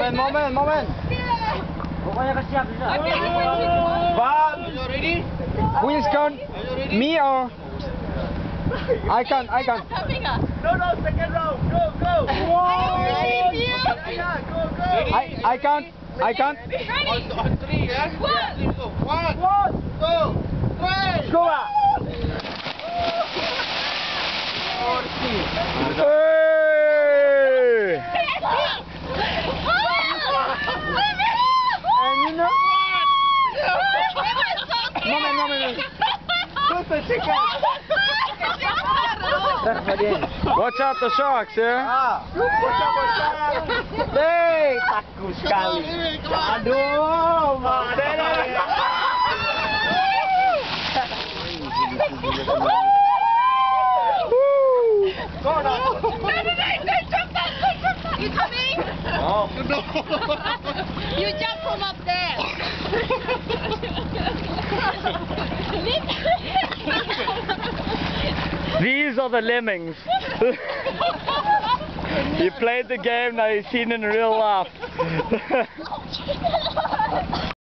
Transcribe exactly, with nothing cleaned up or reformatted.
Moment, moment, moment. Pokoknya kesiap bisa. One. Who is count? Me or? I can't, I can't. No, no, second round. Go, go. I, I can't, I can't. On, on three, yeah? One. Three, go. One, One. two, three. Go up. Hey! And you know? Moment, moment. Put the chicken. Watch out the sharks, yeah? Ah. Hey, takut sekali. Aduh, mana nih? Go now. No, no, no, no, jump back, quick, jump back. You coming? Oh. No. You jump from up there. These are the lemmings. You played the game, now you've seen in real life.